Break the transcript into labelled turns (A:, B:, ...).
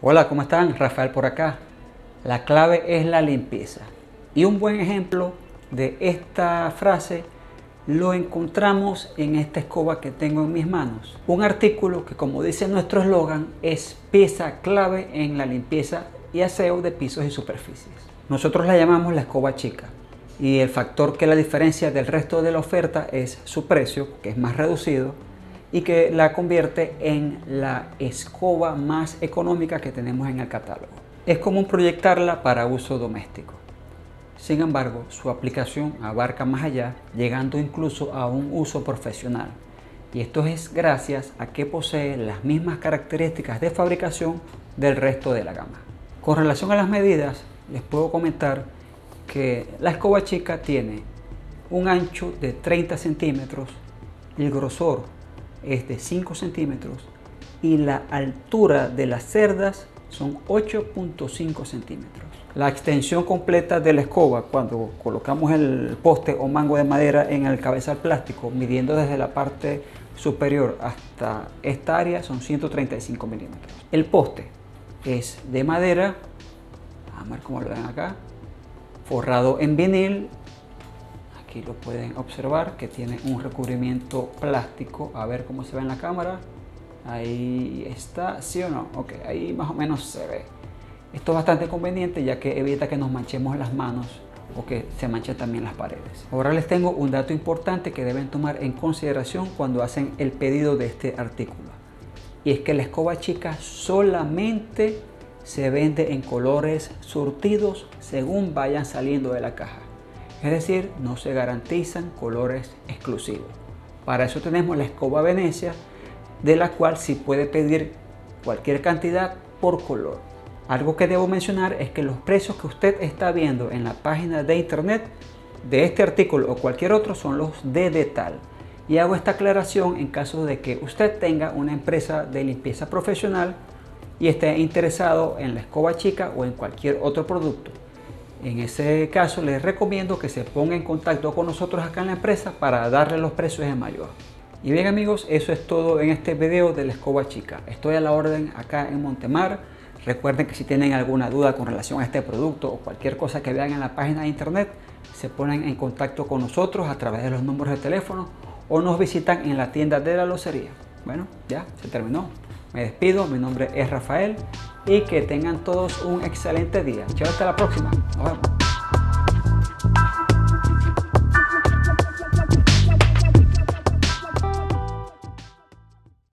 A: Hola, ¿cómo están? Rafael por acá. La clave es la limpieza. Y un buen ejemplo de esta frase lo encontramos en esta escoba que tengo en mis manos. Un artículo que, como dice nuestro eslogan, es pieza clave en la limpieza y aseo de pisos y superficies. Nosotros la llamamos la escoba chica. Y el factor que la diferencia del resto de la oferta es su precio, que es más reducido, y que la convierte en la escoba más económica que tenemos en el catálogo. Es común proyectarla para uso doméstico. Sin embargo, su aplicación abarca más allá, llegando incluso a un uso profesional. Y esto es gracias a que posee las mismas características de fabricación del resto de la gama. Con relación a las medidas, les puedo comentar que la escoba chica tiene un ancho de 30 centímetros, el grosor es de 5 centímetros y la altura de las cerdas son 8.5 centímetros. La extensión completa de la escoba, cuando colocamos el poste o mango de madera en el cabezal plástico, midiendo desde la parte superior hasta esta área, son 135 milímetros. El poste es de madera, a ver cómo lo ven acá, forrado en vinil. Aquí lo pueden observar que tiene un recubrimiento plástico. A ver cómo se ve en la cámara. Ahí está, ¿sí o no? Ok, ahí más o menos se ve. Esto es bastante conveniente ya que evita que nos manchemos las manos o que se manchen también las paredes. Ahora les tengo un dato importante que deben tomar en consideración cuando hacen el pedido de este artículo. Y es que la escoba chica solamente se vende en colores surtidos según vayan saliendo de la caja. Es decir, no se garantizan colores exclusivos. Para eso tenemos la escoba Venecia, de la cual sí puede pedir cualquier cantidad por color. Algo que debo mencionar es que los precios que usted está viendo en la página de internet de este artículo o cualquier otro son los de Detal. Y hago esta aclaración en caso de que usted tenga una empresa de limpieza profesional y esté interesado en la escoba chica o en cualquier otro producto. En ese caso les recomiendo que se ponga en contacto con nosotros acá en la empresa para darle los precios en mayor. Y bien amigos, eso es todo en este video de la escoba chica. Estoy a la orden acá en Montemar. Recuerden que si tienen alguna duda con relación a este producto o cualquier cosa que vean en la página de internet, se ponen en contacto con nosotros a través de los números de teléfono o nos visitan en la tienda de la locería. Bueno, ya se terminó. Me despido, mi nombre es Rafael y que tengan todos un excelente día. Chao, hasta la próxima. Nos vemos.